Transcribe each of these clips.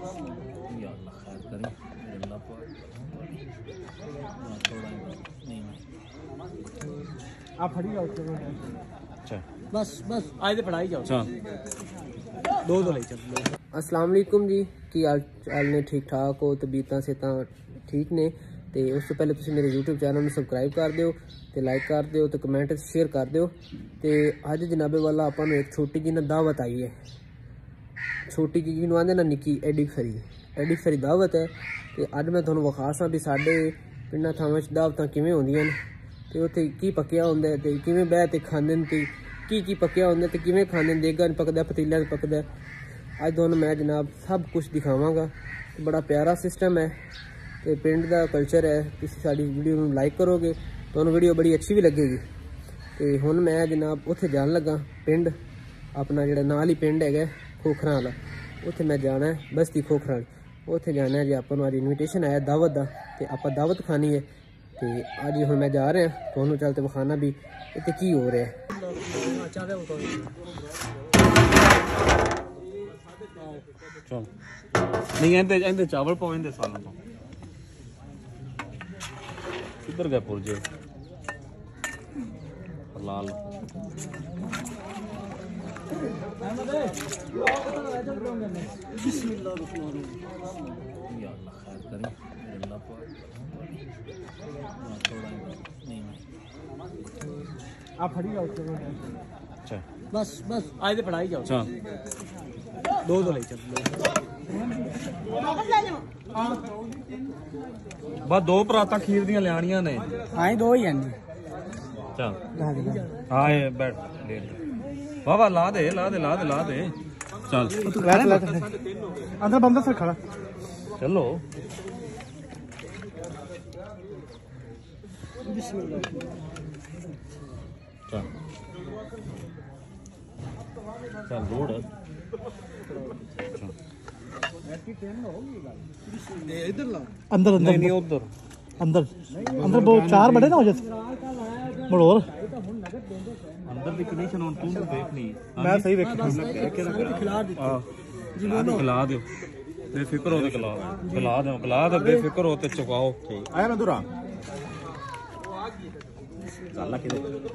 आप फड़ी जाओ। अच्छा बस बस आज तो फड़ाई जाओ। अच्छा दो ले चल। अस्सलाम वालेकुम जी, की हाल चाल ने? ठीक ठाक हो? तबीयतां सेहतां ठीक ने? तो उस तो पहले तुसीं मेरे यूट्यूब चैनल में सबसक्राइब कर दिओ ते लाइक कर दिओ ते कमेंट शेयर कर दिओ। तो अज जनाबे वाला आपां नूं एक छोटी जी ना दावत आई है। छोटी जी नूं आंदे ना निक्की एडी खरी दावत है। तो अज मैं तुहानूं विखा भी साडे पिंडां थावां च दावतां किवें होंदियां ने ते उत्थे की पक्किया हुंदा है ते किवें बैठ ते खांदे ने ते की पक्किया हुंदा ते किवें खांदे ने, देगा पकदा पतीला पकदा। अज तुहानूं मैं जनाब सब कुछ दिखावांगा। बड़ा प्यारा सिस्टम है तो पिंड का कल्चर है। तुसीं साडी वीडियो नूं लाइक करोगे तुहानूं वीडियो बड़ी अच्छी भी लगेगी। तो हुण मैं जनाब उत्थे जान लगा पिंड अपना जिहड़ा नाल ही पिंड है खोखरां वाला, उत्थे मैं जाना है बस्ती खोखरां। उत्थे जाना है जी आपां नूं अज इनविटेशन आया दावत का ते आपां दावत खानी है। तो अज हुण मैं जा रहा तुहानूं चल ते विखाना भी इत्थे की हो रहा है। नहीं इहदे चावल पाओ इहदे सालों तो किधर गए पुरजे लाल आप फड़ी जाओ। अच्छा बस बस आज तो फड़ाई जाओ। अच्छा दो ले चल। बस दो पराता खीर दियां लियाणियां ने। हाँ दो ही हैं। चल हाँ ये बैठ बाबा ला दे चल अंदर बंदा सर खड़ा चलो। चल चल रोड अंदर नहीं उधर अंदर वो चार बड़े ना हो जाते बड़ो और अंदर की कंडीशन हुन तू देखनी मैं सही देख खिला दो बेफिक्र हो खिला दो बेफिक्र हो ते चुकाओ। आया मैं दूरा चल के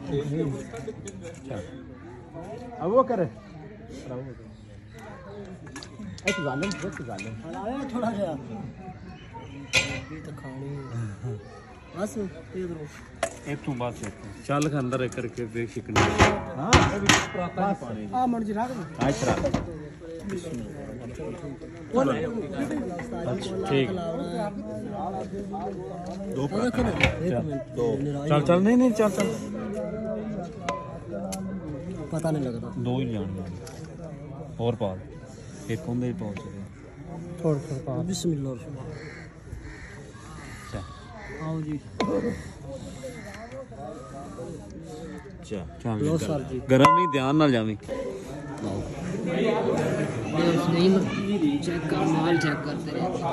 अब वो करे थोड़ा सा खानी बस एक तू बस चल के अंदर करके देख शिकनी। हां पानी आ मर्जी रख अच्छा ठीक दो चल नहीं चल पता नहीं लगता दो ही जान और पा एक होंदे ही पहुंच गए थोड़ा पा बिस्मिल्लाह आओ जी। चल गरम नहीं ध्यान ना जावी चेक कर माल चेक करते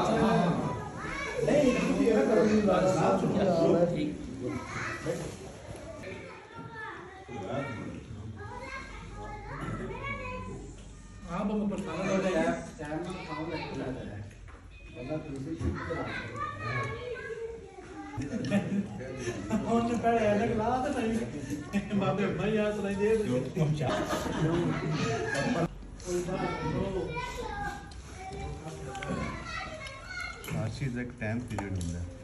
एक टाइम पीरियड होता है।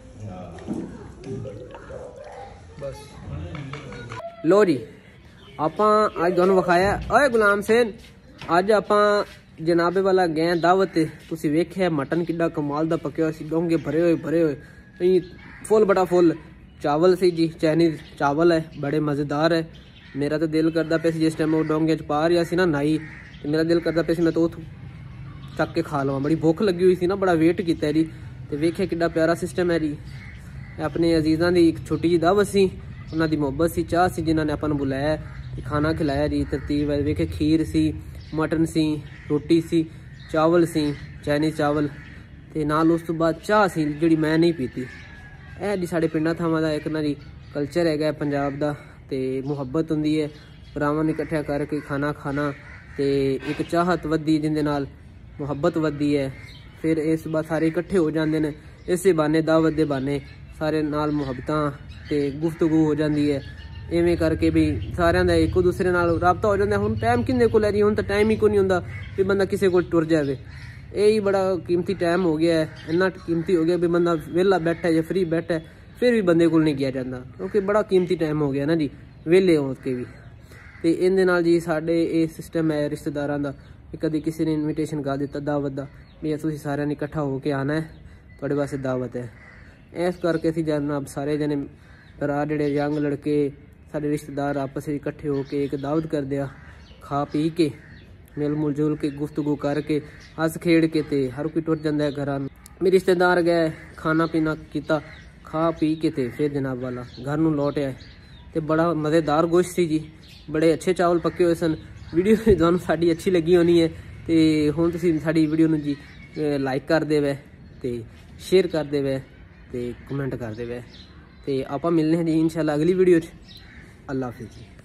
बस लो जी आपां अज तुहानूं विखाया ओए गुलाम सेन अज आपां जनाबे वाला गए दावत। तुसीं वेख्या मटन किड्डा कमाल दा पक्या होया सी, डोंगे भरे हुए फुल बड़ा फुल चावल सी जी, चाइनीज चावल है बड़े मज़ेदार है। मेरा तो दिल करदा पे जिस टाइम वो डोंगे च पा रहा सी ना नाई तो मेरा दिल करदा पे मैं तो चक के खा लवां। बड़ी भुख लगी हुई सी ना, बड़ा वेट किया जी तो वेख्या किड्डा प्यारा सिस्टम है जी। अपने अजीज़ां दी एक छोटी जी दावत सी, उन्हां दी मुहब्बत सी, चाह सी, जिन्हां ने आपां नूं बुलाया खाना खिलाया जी। तरतीब वेखे खीर सी, मटन सी, रोटी सी, चावल सी, चाइनीज चावल ते नाल उस तो बाद चाह सी जिहड़ी मैं नहीं पीती। यह जी साढ़े पिंडां थावां दा एक ना जी कल्चर है पंजाब दा ते मुहब्बत हुंदी है भरावां नूं इकट्ठा करके खाना खाना ते एक चाहत वधदी जिंदे नाल मुहब्बत वधदी है। फिर इस बार सारे इकट्ठे हो जाते हैं। इस बहाने दावत के बहाने सारे नाल मुहब्बतां ते गुफ्तगू हो जाती है। इवें करके भी सारिਆਂ ਦਾ एक दूसरे नाल राबता हो जाता है। हुण टाइम किन्ने कोल है जी, हुण तो टाइम ही कोई नहीं हुंदा भी बंदा किसी को टुर जाए। यही बड़ा कीमती टाइम हो गया है, इन्ना कीमती हो गया भी बंदा वेला बैठा है या फ्री बैठा है फिर भी बंदे को नहीं किया जाता, क्योंकि बड़ा कीमती टाइम हो गया ना जी वेले हो के भी। तो इहदे नाल जी साडे ये सिस्टम है रिश्तेदारां दा, कभी किसी ने इनविटेशन कर दिता दावत का भी तुसीं सारिਆਂ ने इकट्ठा होकर आना है, तुहाडे वास्ते दावत है। इस करके असीं जनाब सारे जने भरा जिहड़े यंग लड़के साडे रिश्तेदार आपस में इकट्ठे होकर एक दावत करदे आ, खा पी के मिल मुल जुल के गुफ्तगू करके हस खेड़ के ते हर कोई टुर जाता है घर। मेरे रिश्तेदार गए खाना पीना किया, खा पी के ते फिर जनाब वाला घर नूं लौट आए। तो बड़ा मज़ेदार गोश्त सी जी, बड़े अच्छे चावल पके हुए सन। वीडियो तुहानूं साडी अच्छी लगी होनी है, तो हुण तुसीं साडी वीडियो नूं जी लाइक कर देवे ते शेयर कर देवे ते कमेंट कर देवे। तो आपां मिलने हैं जी इंशाअल्लाह अगली वीडियो। अल्लाह हाफिज़ जी।